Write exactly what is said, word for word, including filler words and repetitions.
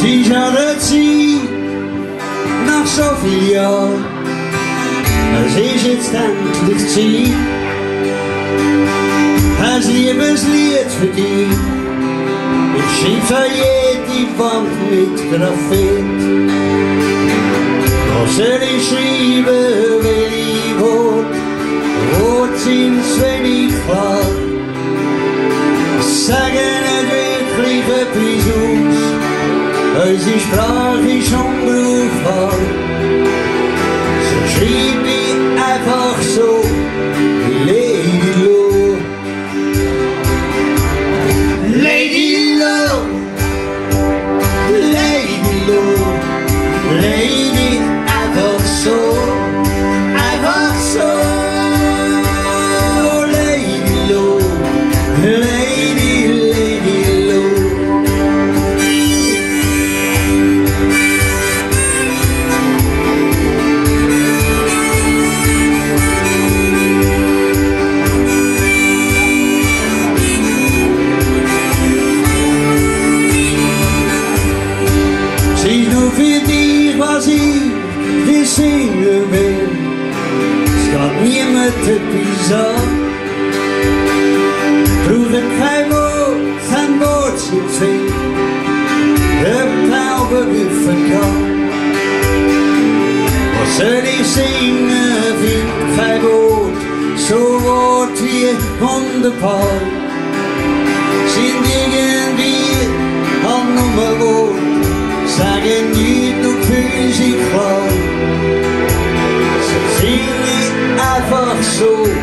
Sie schaut sie nach so viel Jahren, es ist jetzt endlich Zeit, ein Liebeslied für dich. Ich schreib's an jede Wand mit Graphit. Was soll ich schreiben, welche Worte, Worte sind's wenig klar. Sagen nicht wirklich etwas aus, unsere Sprache ist unbrauchbar. So schreib ich einfach so, Lady Low. Lady Low, Lady Low, Lady einfach so, einfach so, Lady Low, Lady, Lady Low. Sieh nur für dich, was ich dir singen will. Es geht niemand etwas an. Brauche kein Wort, kein Wort zu singen. Der Glaube wird vergangen. Was soll ich singen, find kein Wort. So Wort wie wunderbar sind irgendwie halt nur Wort. Sagen nicht, du fühlst dich klar. So sing ich einfach so.